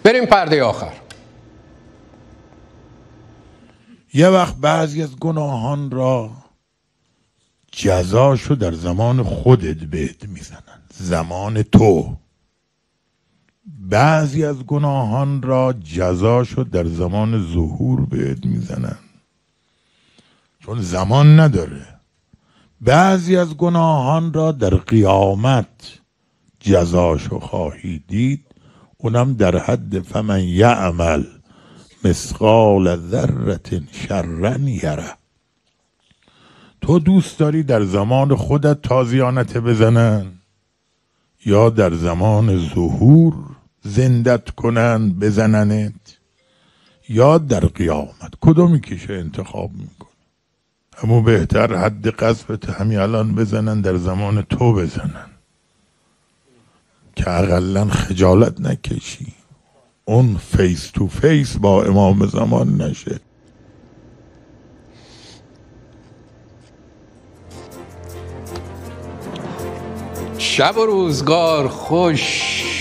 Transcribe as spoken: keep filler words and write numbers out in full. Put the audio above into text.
بریم پرده آخر. یه وقت بعضی از گناهان را جزاشو در زمان خودت بهت میزنن، زمان تو. بعضی از گناهان را جزاشو در زمان ظهور بهت میزنن، چون زمان نداره. بعضی از گناهان را در قیامت جزاشو خواهی دید، اونم در حد فمن یعمل مثقال ذره شرا یره. تو دوست داری در زمان خودت تازیانت بزنن یا در زمان ظهور زندت کنن بزننت یا در قیامت؟ کدومی که انتخاب میکن؟ همون بهتر حد قذفت همین الان بزنن، در زمان تو بزنن که اقلا خجالت نکشی، اون فیس تو فیس با امام زمان نشه. شب و روزگار خوش.